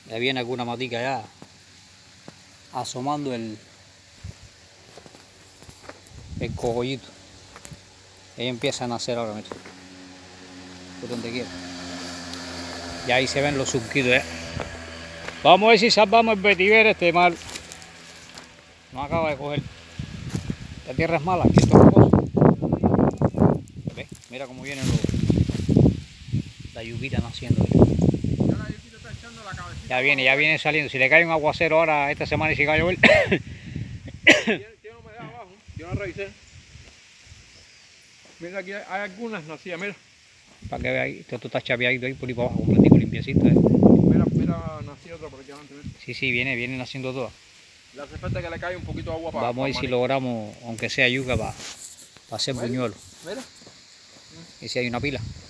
Ya viene alguna matica ya asomando el cogollito. Ahí empieza a nacer ahora, mira. Por donde quiera. Y ahí se ven los surquitos, ¿eh? Vamos a ver si salvamos el vetiver este mal. No acaba de coger. La tierra es mala, aquí esto es rocoso. ¿Ves? Mira cómo vienen la yuquita naciendo. Ya la yuquita está echando la cabecita. Ya viene saliendo. Si le cae un aguacero ahora esta semana y si cae hoy. Tiene humedad abajo. Yo la revisé. Mira, aquí hay algunas nacidas, mira. Para que vea ahí, esto está chapeadito ahí por ahí para abajo, completico, limpiecito. Mira, nació otra por aquí adelante, mira. Sí, viene naciendo todas. Le hace falta que le caiga un poquito de agua para. Vamos a ver si logramos, aunque sea yuca, para hacer buñuelos. Mira. Y si hay una pila.